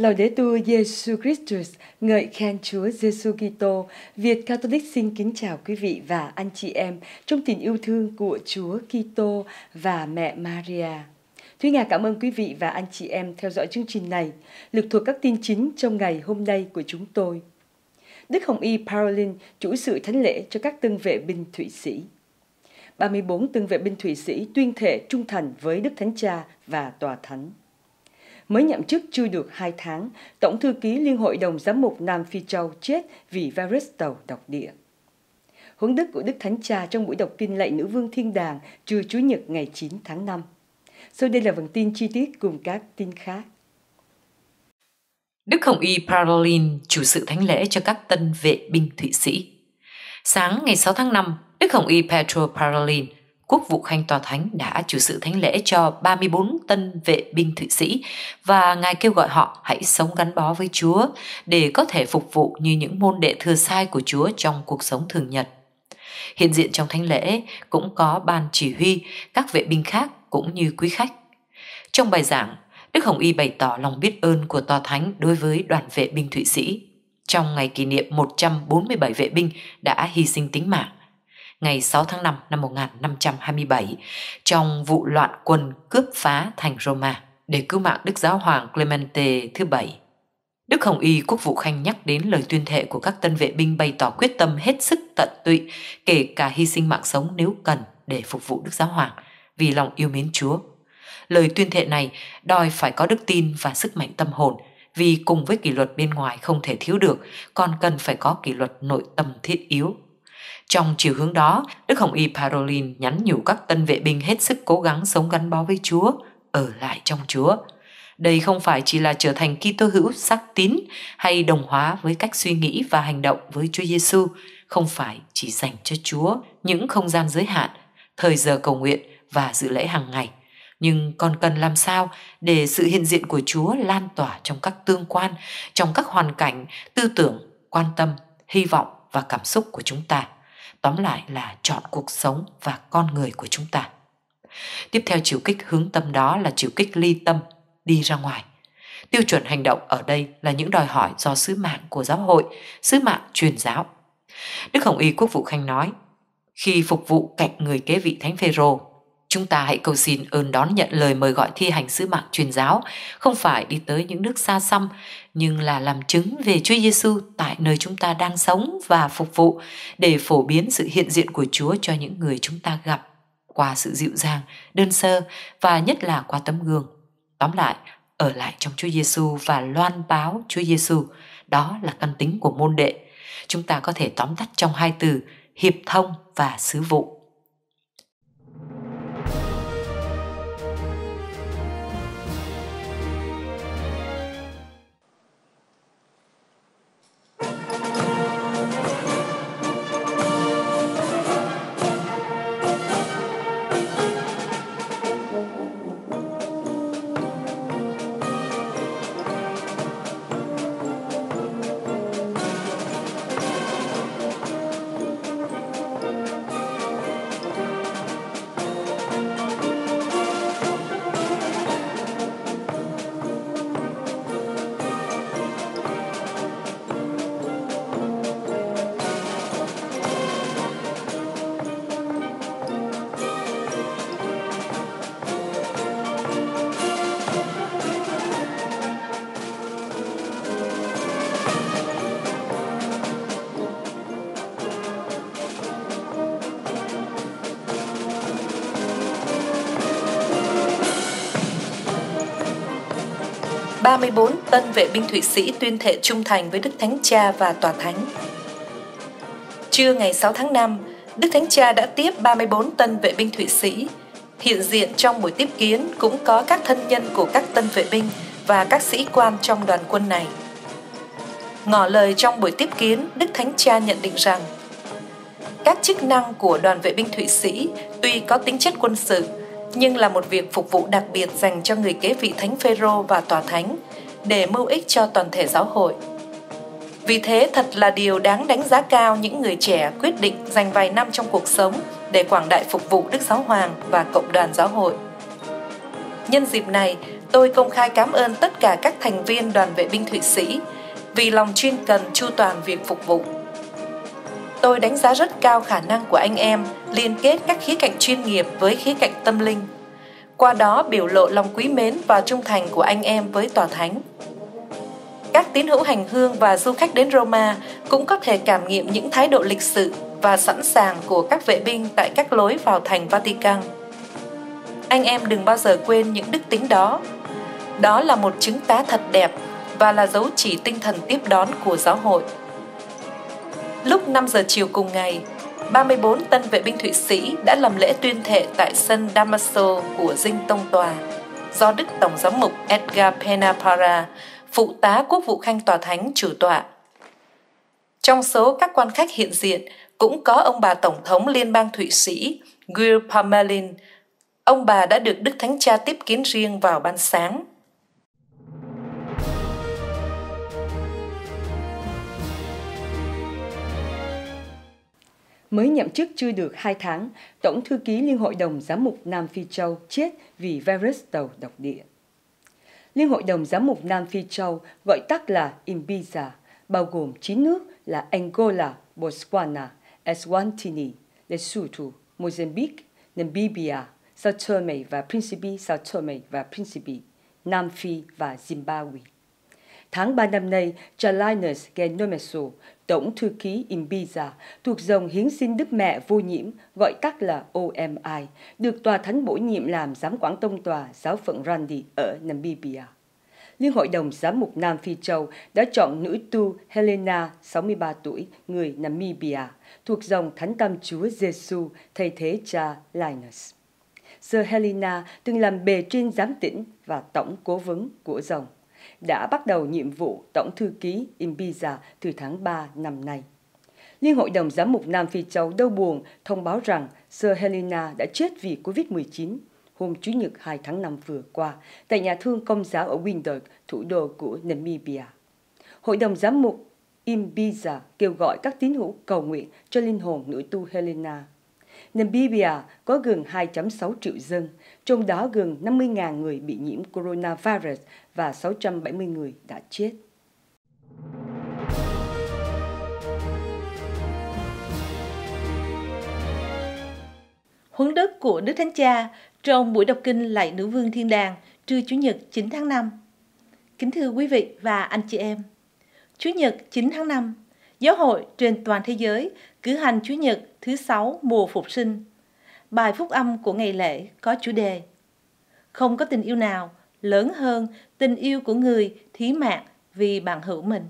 Laudetur Jesus Christus, ngợi khen Chúa Giêsu Kitô. Việt Catholic xin kính chào quý vị và anh chị em trong tình yêu thương của Chúa Kitô và mẹ Maria. Thúy Nga cảm ơn quý vị và anh chị em theo dõi chương trình này, lược thuộc các tin chính trong ngày hôm nay của chúng tôi. Đức Hồng Y Parolin chủ sự thánh lễ cho các tân vệ binh Thụy Sĩ. 34 tân vệ binh Thụy Sĩ tuyên thệ trung thành với Đức Thánh Cha và Tòa Thánh. Mới nhậm chức chưa được 2 tháng, Tổng thư ký Liên hội đồng Giám mục Nam Phi Châu chết vì virus tàu độc địa. Huấn đức của Đức Thánh Cha trong buổi đọc kinh lạy Nữ Vương Thiên Đàng trưa Chủ nhật ngày 9 tháng 5. Sau đây là phần tin chi tiết cùng các tin khác. Đức Hồng Y Parolin chủ sự thánh lễ cho các tân vệ binh Thụy Sĩ. Sáng ngày 6 tháng 5, Đức Hồng Y Petro Parolin, Quốc vụ Khanh Tòa Thánh đã chủ sự thánh lễ cho 34 tân vệ binh Thụy Sĩ và Ngài kêu gọi họ hãy sống gắn bó với Chúa để có thể phục vụ như những môn đệ thừa sai của Chúa trong cuộc sống thường nhật. Hiện diện trong thánh lễ cũng có ban chỉ huy, các vệ binh khác cũng như quý khách. Trong bài giảng, Đức Hồng Y bày tỏ lòng biết ơn của Tòa Thánh đối với đoàn vệ binh Thụy Sĩ trong ngày kỷ niệm 147 vệ binh đã hy sinh tính mạng. Ngày 6 tháng 5 năm 1527, trong vụ loạn quân cướp phá thành Roma để cứu mạng Đức Giáo hoàng Clemente thứ Bảy. Đức Hồng Y Quốc vụ Khanh nhắc đến lời tuyên thệ của các tân vệ binh bày tỏ quyết tâm hết sức tận tụy, kể cả hy sinh mạng sống nếu cần để phục vụ Đức Giáo hoàng, vì lòng yêu mến Chúa. Lời tuyên thệ này đòi phải có đức tin và sức mạnh tâm hồn, vì cùng với kỷ luật bên ngoài không thể thiếu được, còn cần phải có kỷ luật nội tâm thiết yếu. Trong chiều hướng đó, Đức Hồng Y Parolin nhắn nhủ các tân vệ binh hết sức cố gắng sống gắn bó với Chúa, ở lại trong Chúa. Đây không phải chỉ là trở thành Kitô hữu xác tín hay đồng hóa với cách suy nghĩ và hành động với Chúa Giêsu, không phải chỉ dành cho Chúa những không gian giới hạn, thời giờ cầu nguyện và dự lễ hàng ngày, nhưng còn cần làm sao để sự hiện diện của Chúa lan tỏa trong các tương quan, trong các hoàn cảnh, tư tưởng, quan tâm, hy vọng và cảm xúc của chúng ta. Tóm lại là chọn cuộc sống và con người của chúng ta. Tiếp theo chiều kích hướng tâm đó là chiều kích ly tâm, đi ra ngoài. Tiêu chuẩn hành động ở đây là những đòi hỏi do sứ mạng của giáo hội, sứ mạng truyền giáo. Đức Hồng Y Quốc vụ Khanh nói, khi phục vụ cạnh người kế vị Thánh Phêrô, chúng ta hãy cầu xin ơn đón nhận lời mời gọi thi hành sứ mạng truyền giáo, không phải đi tới những nước xa xăm, nhưng là làm chứng về Chúa Giêsu tại nơi chúng ta đang sống và phục vụ, để phổ biến sự hiện diện của Chúa cho những người chúng ta gặp, qua sự dịu dàng, đơn sơ và nhất là qua tấm gương. Tóm lại, ở lại trong Chúa Giêsu và loan báo Chúa Giêsu, đó là căn tính của môn đệ. Chúng ta có thể tóm tắt trong 2 từ hiệp thông và sứ vụ. Ba 34 tân vệ binh Thụy Sĩ tuyên thệ trung thành với Đức Thánh Cha và Tòa Thánh. Trưa ngày 6 tháng 5, Đức Thánh Cha đã tiếp 34 tân vệ binh Thụy Sĩ. Hiện diện trong buổi tiếp kiến cũng có các thân nhân của các tân vệ binh và các sĩ quan trong đoàn quân này. Ngỏ lời trong buổi tiếp kiến, Đức Thánh Cha nhận định rằng các chức năng của đoàn vệ binh Thụy Sĩ tuy có tính chất quân sự, nhưng là một việc phục vụ đặc biệt dành cho người kế vị Thánh Phêrô và Tòa Thánh để mưu ích cho toàn thể giáo hội. Vì thế thật là điều đáng đánh giá cao những người trẻ quyết định dành vài năm trong cuộc sống để quảng đại phục vụ Đức Giáo Hoàng và cộng đoàn giáo hội. Nhân dịp này, tôi công khai cảm ơn tất cả các thành viên đoàn vệ binh Thụy Sĩ vì lòng chuyên cần chu toàn việc phục vụ. Tôi đánh giá rất cao khả năng của anh em liên kết các khía cạnh chuyên nghiệp với khía cạnh tâm linh, qua đó biểu lộ lòng quý mến và trung thành của anh em với Tòa Thánh. Các tín hữu hành hương và du khách đến Roma cũng có thể cảm nghiệm những thái độ lịch sự và sẵn sàng của các vệ binh tại các lối vào thành Vatican. Anh em đừng bao giờ quên những đức tính đó. Đó là một chứng tá thật đẹp và là dấu chỉ tinh thần tiếp đón của giáo hội. Lúc 5 giờ chiều cùng ngày, 34 tân vệ binh Thụy Sĩ đã làm lễ tuyên thệ tại sân Damaso của Dinh Tông Tòa, do Đức Tổng giám mục Edgar Penapara, phụ tá quốc vụ khanh Tòa Thánh chủ tọa. Trong số các quan khách hiện diện cũng có ông bà Tổng thống Liên bang Thụy Sĩ Guy Parmelin. Ông bà đã được Đức Thánh Cha tiếp kiến riêng vào ban sáng. Mới nhậm chức chưa được 2 tháng, Tổng thư ký Liên hội đồng Giám mục Nam Phi Châu chết vì virus đầu độc địa. Liên hội đồng Giám mục Nam Phi Châu, gọi tắt là Imbiza, bao gồm 9 nước là Angola, Botswana, Eswatini, Lesotho, Mozambique, Namibia, Sao Tome và Principe, Sao Tome và Principe, Nam Phi và Zimbabwe. Tháng 3 năm nay, cha Linus Genomeso, Tổng thư ký Imbiza, thuộc dòng Hiến sinh Đức Mẹ Vô Nhiễm, gọi tắt là OMI, được Tòa Thánh bổ nhiệm làm Giám quản Tông Tòa giáo phận Randi ở Namibia. Liên hội đồng Giám mục Nam Phi Châu đã chọn nữ tu Helena, 63 tuổi, người Namibia, thuộc dòng Thánh Tâm Chúa Giêsu thay thế cha Linus. Sir Helena từng làm bề trên giám tỉnh và tổng cố vấn của dòng, đã bắt đầu nhiệm vụ Tổng thư ký Imbiza từ tháng 3 năm nay. Liên hội đồng Giám mục Nam Phi Châu đau buồn thông báo rằng Sir Helena đã chết vì Covid-19 hôm Chủ nhật 2 tháng 5 vừa qua tại nhà thương Công giáo ở Windhoek, thủ đô của Namibia. Hội đồng Giám mục Imbiza kêu gọi các tín hữu cầu nguyện cho linh hồn nữ tu Helena. Namibia có gần 2,6 triệu dân, trong đó gần 50.000 người bị nhiễm coronavirus và 670 người đã chết. Huấn đức của Đức Thánh Cha trong buổi đọc kinh Lạy Nữ Vương Thiên Đàng trưa Chủ nhật 9 tháng 5. Kính thưa quý vị và anh chị em, Chủ nhật 9 tháng 5, Giáo hội trên toàn thế giới cử hành Chủ nhật thứ 6 mùa Phục sinh. Bài phúc âm của ngày lễ có chủ đề: Không có tình yêu nào lớn hơn tình yêu của người thí mạng vì bạn hữu mình.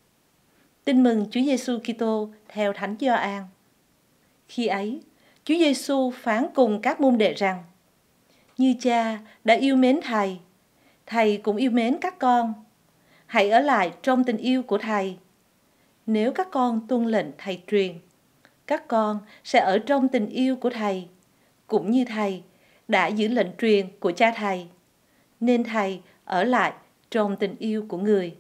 Tin mừng Chúa Giêsu Kitô theo Thánh Gioan. Khi ấy, Chúa Giêsu phán cùng các môn đệ rằng: Như Cha đã yêu mến Thầy, Thầy cũng yêu mến các con. Hãy ở lại trong tình yêu của Thầy. Nếu các con tuân lệnh Thầy truyền, các con sẽ ở trong tình yêu của Thầy, cũng như Thầy đã giữ lệnh truyền của Cha Thầy, nên Thầy ở lại trong tình yêu của người.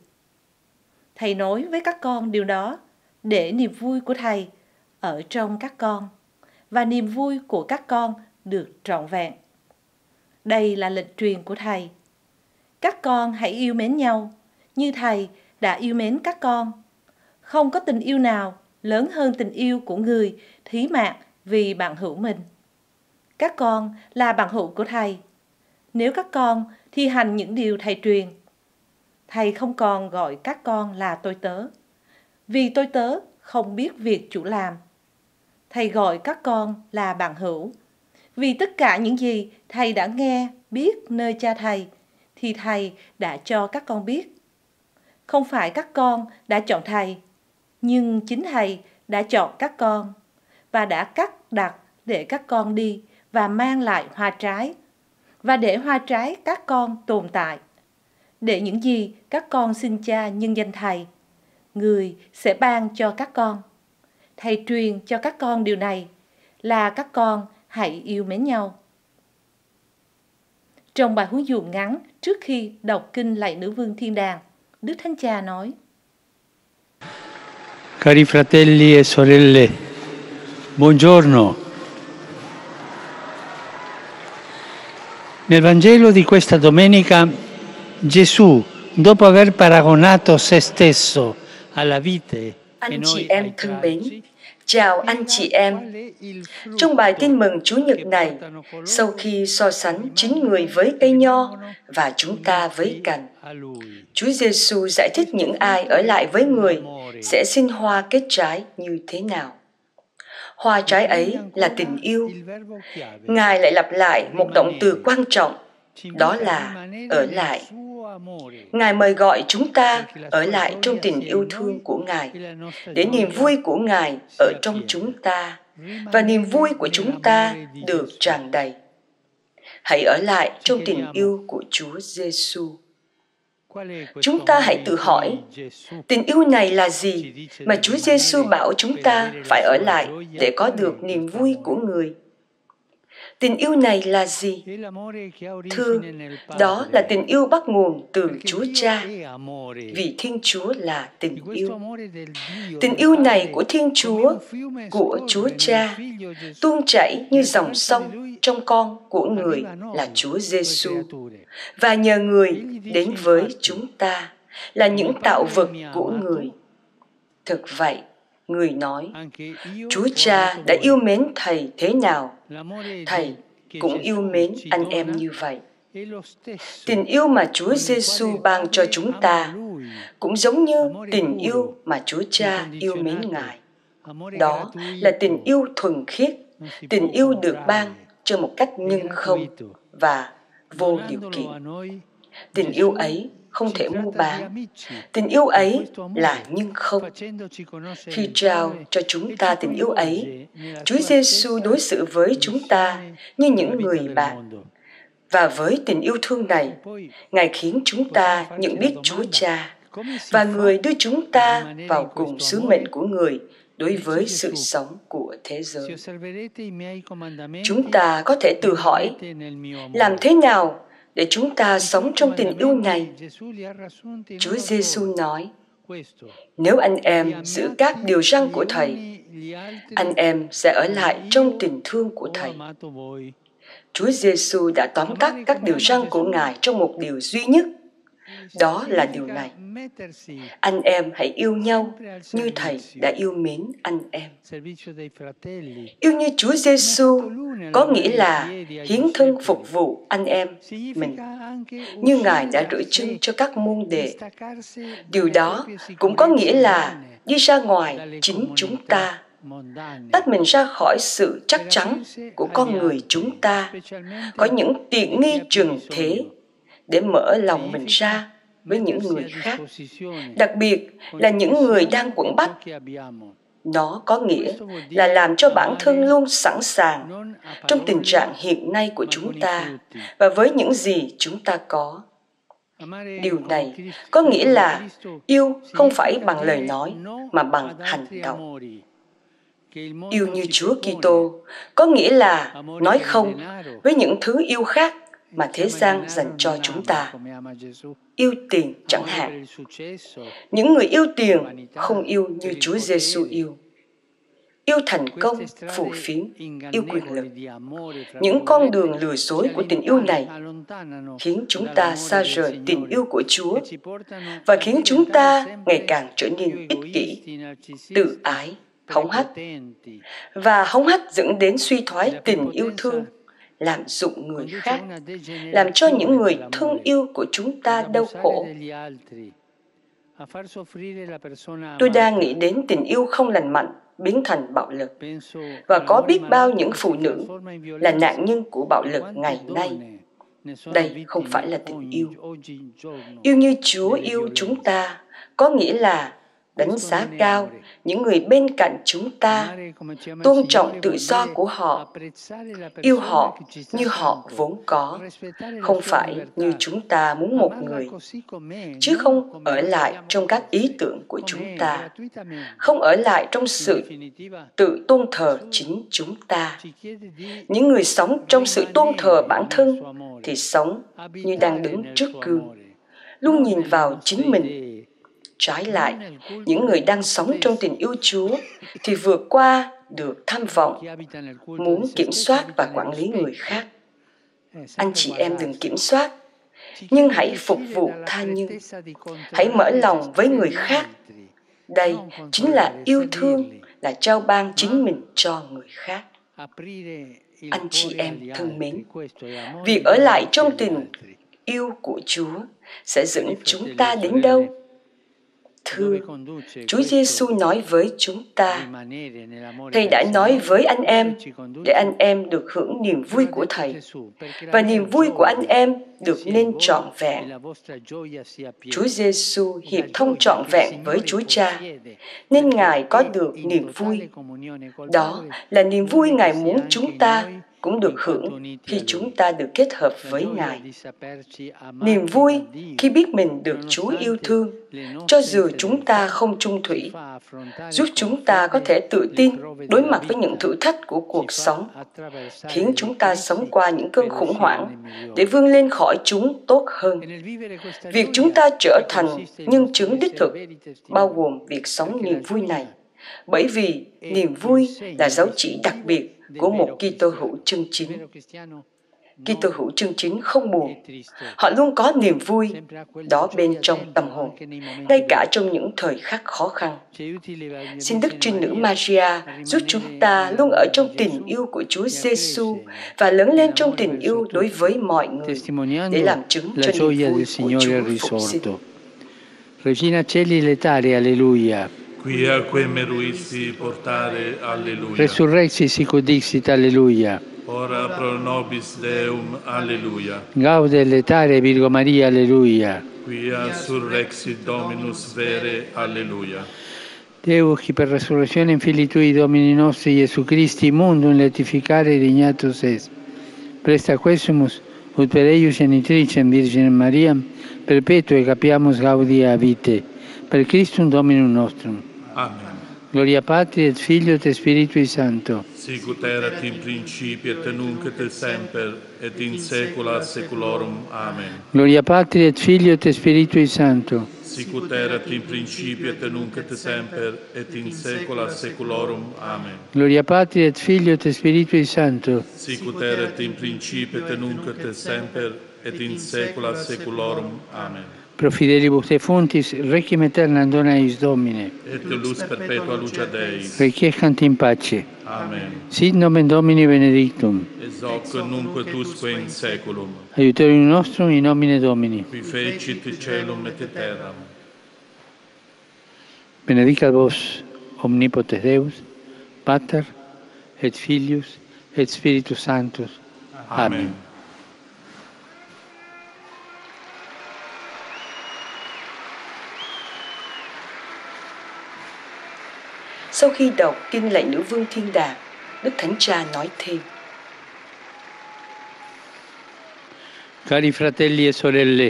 Thầy nói với các con điều đó để niềm vui của Thầy ở trong các con và niềm vui của các con được trọn vẹn. Đây là lệnh truyền của Thầy. Các con hãy yêu mến nhau như Thầy đã yêu mến các con. Không có tình yêu nào lớn hơn tình yêu của người thí mạng vì bạn hữu mình. Các con là bạn hữu của Thầy nếu các con thi hành những điều Thầy truyền. Thầy không còn gọi các con là tôi tớ, vì tôi tớ không biết việc chủ làm. Thầy gọi các con là bạn hữu, vì tất cả những gì Thầy đã nghe, biết nơi Cha Thầy, thì Thầy đã cho các con biết. Không phải các con đã chọn Thầy, nhưng chính Thầy đã chọn các con và đã cắt đặt để các con đi và mang lại hoa trái, và để hoa trái các con tồn tại. Để những gì các con xin Cha nhân danh Thầy, người sẽ ban cho các con. Thầy truyền cho các con điều này là các con hãy yêu mến nhau. Trong bài huấn dụ ngắn trước khi đọc kinh Lạy Nữ Vương Thiên Đàng, Đức Thánh Cha nói: Cari fratelli e sorelle, buongiorno. Nel Vangelo di questa domenica Gesù, dopo aver paragonato se stesso alla vite, Anh chị em thân mến, chào anh chị em. Trong bài tin mừng Chủ nhật này, sau khi so sánh chính người với cây nho và chúng ta với cành, Chúa Giêsu giải thích những ai ở lại với người sẽ sinh hoa kết trái như thế nào. Hoa trái ấy là tình yêu. Ngài lại lặp lại một động từ quan trọng, đó là ở lại. Ngài mời gọi chúng ta ở lại trong tình yêu thương của Ngài, để niềm vui của Ngài ở trong chúng ta, và niềm vui của chúng ta được tràn đầy. Hãy ở lại trong tình yêu của Chúa Giêsu. Chúng ta hãy tự hỏi, tình yêu này là gì mà Chúa Giêsu bảo chúng ta phải ở lại để có được niềm vui của người? Tình yêu này là gì? Thưa, đó là tình yêu bắt nguồn từ Chúa Cha, vì Thiên Chúa là tình yêu. Tình yêu này của Thiên Chúa, của Chúa Cha, tuôn chảy như dòng sông trong con của người là Chúa Giêsu, và nhờ người đến với chúng ta là những tạo vật của người. Thực vậy, người nói, Chúa Cha đã yêu mến Thầy thế nào, Thầy cũng yêu mến anh em như vậy. Tình yêu mà Chúa Giêsu ban cho chúng ta cũng giống như tình yêu mà Chúa Cha yêu mến Ngài. Đó là tình yêu thuần khiết, tình yêu được ban cho một cách nhân không và vô điều kiện. Tình yêu ấy không thể mua bán. Tình yêu ấy là nhân không. Khi trao cho chúng ta tình yêu ấy, Chúa Giêsu đối xử với chúng ta như những người bạn. Và với tình yêu thương này, Ngài khiến chúng ta nhận biết Chúa Cha, và người đưa chúng ta vào cùng sứ mệnh của người đối với sự sống của thế giới. Chúng ta có thể tự hỏi, làm thế nào để chúng ta sống trong tình yêu này? Chúa Giêsu nói, nếu anh em giữ các điều răn của Thầy, anh em sẽ ở lại trong tình thương của Thầy. Chúa Giêsu đã tóm tắt các điều răn của Ngài trong một điều duy nhất. Đó là điều này: anh em hãy yêu nhau như Thầy đã yêu mến anh em. Yêu như Chúa Giêsu có nghĩa là hiến thân phục vụ anh em mình, như Ngài đã rửa chân cho các môn đệ. Điều đó cũng có nghĩa là đi ra ngoài chính chúng ta, tách mình ra khỏi sự chắc chắn của con người chúng ta, có những tiện nghi trần thế, để mở lòng mình ra với những người khác, đặc biệt là những người đang quẫn bách. Nó có nghĩa là làm cho bản thân luôn sẵn sàng trong tình trạng hiện nay của chúng ta và với những gì chúng ta có. Điều này có nghĩa là yêu không phải bằng lời nói mà bằng hành động. Yêu như Chúa Kitô có nghĩa là nói không với những thứ yêu khác mà thế gian dành cho chúng ta. Yêu tiền chẳng hạn. Những người yêu tiền không yêu như Chúa Giêsu yêu. Yêu thành công, phù phiếm, yêu quyền lực. Những con đường lừa dối của tình yêu này khiến chúng ta xa rời tình yêu của Chúa và khiến chúng ta ngày càng trở nên ích kỷ, tự ái, hống hách. Và hống hách dẫn đến suy thoái tình yêu thương, lạm dụng người khác, làm cho những người thương yêu của chúng ta đau khổ. Tôi đang nghĩ đến tình yêu không lành mạnh biến thành bạo lực, và có biết bao những phụ nữ là nạn nhân của bạo lực ngày nay. Đây không phải là tình yêu. Yêu như Chúa yêu chúng ta có nghĩa là đánh giá cao những người bên cạnh chúng ta, tôn trọng tự do của họ, yêu họ như họ vốn có, không phải như chúng ta muốn một người, chứ không ở lại trong các ý tưởng của chúng ta, không ở lại trong sự tự tôn thờ chính chúng ta. Những người sống trong sự tôn thờ bản thân thì sống như đang đứng trước gương, luôn nhìn vào chính mình. Trái lại, những người đang sống trong tình yêu Chúa thì vượt qua được tham vọng, muốn kiểm soát và quản lý người khác. Anh chị em đừng kiểm soát, nhưng hãy phục vụ tha nhân. Hãy mở lòng với người khác. Đây chính là yêu thương, là trao ban chính mình cho người khác. Anh chị em thân mến, việc ở lại trong tình yêu của Chúa sẽ dẫn chúng ta đến đâu? Thưa, Chúa Giêsu nói với chúng ta, Thầy đã nói với anh em để anh em được hưởng niềm vui của Thầy, và niềm vui của anh em được nên trọn vẹn. Chúa Giêsu hiệp thông trọn vẹn với Chúa Cha, nên Ngài có được niềm vui. Đó là niềm vui Ngài muốn chúng ta cũng được hưởng khi chúng ta được kết hợp với Ngài. Niềm vui khi biết mình được Chúa yêu thương, cho dù chúng ta không chung thủy, giúp chúng ta có thể tự tin đối mặt với những thử thách của cuộc sống, khiến chúng ta sống qua những cơn khủng hoảng để vươn lên khỏi chúng tốt hơn. Việc chúng ta trở thành nhân chứng đích thực bao gồm việc sống niềm vui này, bởi vì niềm vui là dấu chỉ đặc biệt của một Kitô hữu chân chính. Kitô hữu chân chính không buồn, họ luôn có niềm vui đó bên trong tâm hồn, ngay cả trong những thời khắc khó khăn. Xin Đức Trinh Nữ Maria giúp chúng ta luôn ở trong tình yêu của Chúa Giêsu và lớn lên trong tình yêu đối với mọi người, để làm chứng cho niềm vui của Chúa phục sinh. Regina Celi letare, alleluia. Quia quem meruisti portare, alleluia. Resurrexi sic ut dixit, alleluia. Ora pro nobis Deum, alleluia. Gaude letare Virgo Maria, alleluia. Quia surrexit Dominus vere, alleluia. Deus, qui per resurrezione in Filii Tui, Domini nostri, Iesu Christi, mundum letificare dignatus est. Presta quesumus, ut per eius genitricem Virginem Mariam, perpetue capiamus gaudia vitae, per Christum Dominum nostrum. Amen. Gloria Patri et Filio et Spiritui Sancto. Sic ut erat in principio et nunc et semper et in saecula saeculorum. Amen. Gloria Patri et Filio et Spiritui Sancto. Sic ut erat in principio et nunc et semper et in saecula saeculorum. Amen. Gloria Patri et Filio et Spiritui Sancto. Sic ut erat in principio et nunc et semper et in saecula saeculorum. Amen. Pro fidelibus te fontis, requiem aeternam dona eis Domine. Et lux perpetua luce Dei. Requiescant in pace. Amen. Sit nomen Domini benedictum. Ex hoc nunc et usque in saeculum. Aiutorium nostrum in nomine Domini. Qui fecit caelum et terram. Benedicat vos, omnipotens Deus, Pater, et Filius, et Spiritus Sanctus. Amen. Sau khi đọc kinh lạy Nữ Vương Thiên Đàng, Đức Thánh Cha nói thêm: Cari fratelli e sorelle,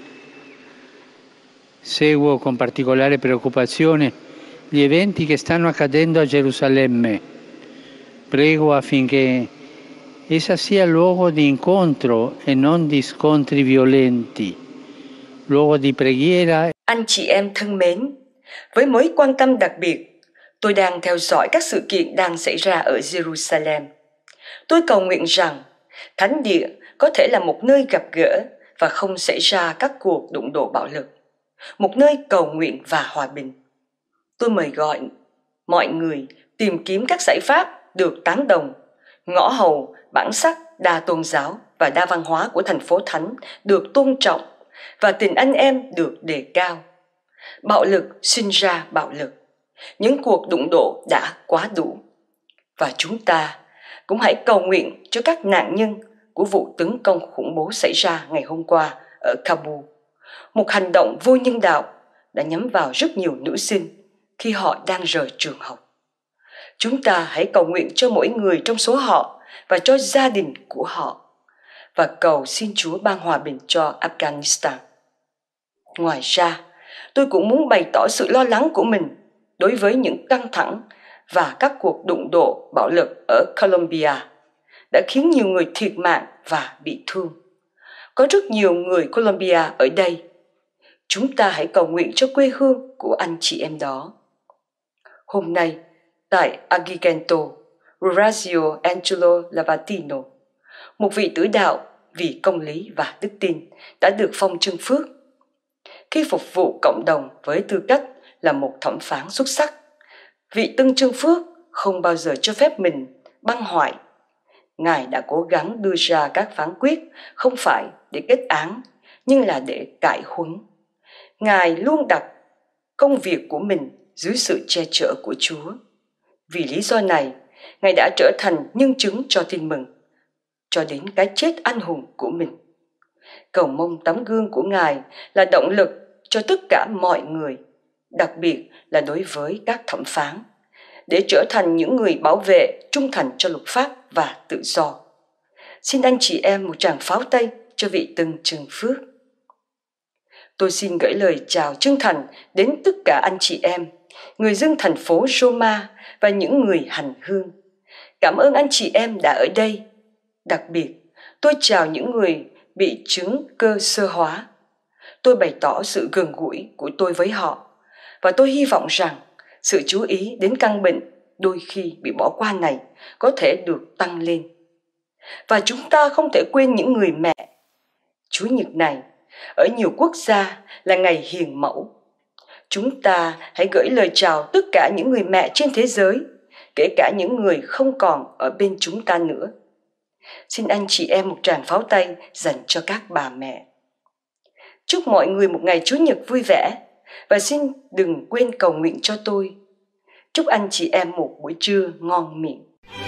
seguo con particolare preoccupazione gli eventi che stanno accadendo a Gerusalemme. Prego affinché essa sia luogo di incontro e non di scontri violenti, luogo di preghiera. Anh chị em thân mến, với mối quan tâm đặc biệt, tôi đang theo dõi các sự kiện đang xảy ra ở Jerusalem. Tôi cầu nguyện rằng Thánh Địa có thể là một nơi gặp gỡ và không xảy ra các cuộc đụng độ bạo lực, một nơi cầu nguyện và hòa bình. Tôi mời gọi mọi người tìm kiếm các giải pháp được tán đồng, ngõ hầu, bản sắc, đa tôn giáo và đa văn hóa của thành phố Thánh được tôn trọng và tình anh em được đề cao. Bạo lực sinh ra bạo lực. Những cuộc đụng độ đã quá đủ. Và chúng ta cũng hãy cầu nguyện cho các nạn nhân của vụ tấn công khủng bố xảy ra ngày hôm qua ở Kabul. Một hành động vô nhân đạo đã nhắm vào rất nhiều nữ sinh khi họ đang rời trường học. Chúng ta hãy cầu nguyện cho mỗi người trong số họ và cho gia đình của họ, và cầu xin Chúa ban hòa bình cho Afghanistan. Ngoài ra, tôi cũng muốn bày tỏ sự lo lắng của mình đối với những căng thẳng và các cuộc đụng độ bạo lực ở Colombia đã khiến nhiều người thiệt mạng và bị thương. Có rất nhiều người Colombia ở đây. Chúng ta hãy cầu nguyện cho quê hương của anh chị em đó. Hôm nay, tại Agrigento, Orazio Angelo Lavatino, một vị tử đạo vì công lý và đức tin đã được phong trương phước. Khi phục vụ cộng đồng với tư cách là một thẩm phán xuất sắc, vị Tân Trương Phước không bao giờ cho phép mình băng hoại. Ngài đã cố gắng đưa ra các phán quyết không phải để kết án, nhưng là để cải huấn. Ngài luôn đặt công việc của mình dưới sự che chở của Chúa. Vì lý do này, Ngài đã trở thành nhân chứng cho tin mừng, cho đến cái chết anh hùng của mình. Cầu mong tấm gương của Ngài là động lực cho tất cả mọi người, đặc biệt là đối với các thẩm phán, để trở thành những người bảo vệ trung thành cho luật pháp và tự do. Xin anh chị em một tràng pháo tay cho vị Tân Trương Phước. Tôi xin gửi lời chào chân thành đến tất cả anh chị em, người dân thành phố Roma và những người hành hương. Cảm ơn anh chị em đã ở đây. Đặc biệt, tôi chào những người bị chứng cơ sơ hóa. Tôi bày tỏ sự gần gũi của tôi với họ, và tôi hy vọng rằng sự chú ý đến căn bệnh đôi khi bị bỏ qua này có thể được tăng lên. Và chúng ta không thể quên những người mẹ. Chủ nhật này, ở nhiều quốc gia là ngày hiền mẫu. Chúng ta hãy gửi lời chào tất cả những người mẹ trên thế giới, kể cả những người không còn ở bên chúng ta nữa. Xin anh chị em một tràng pháo tay dành cho các bà mẹ. Chúc mọi người một ngày Chủ nhật vui vẻ, và xin đừng quên cầu nguyện cho tôi. Chúc anh chị em một buổi trưa ngon miệng.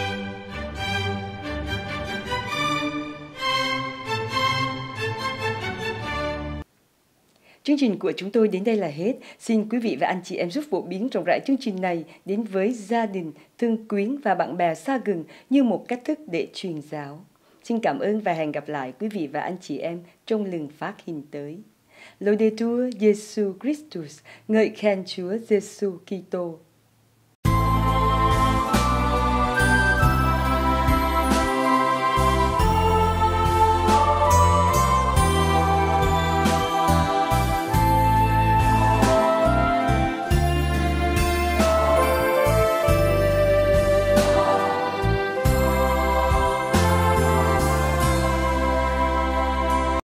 Chương trình của chúng tôi đến đây là hết. Xin quý vị và anh chị em giúp phổ biến rộng rãi chương trình này đến với gia đình, thân quyến và bạn bè xa gần như một cách thức để truyền giáo. Xin cảm ơn và hẹn gặp lại quý vị và anh chị em trong lần phát hình tới. Laudetur Jesu Christus, ngợi khen Chúa Giêsu Kitô.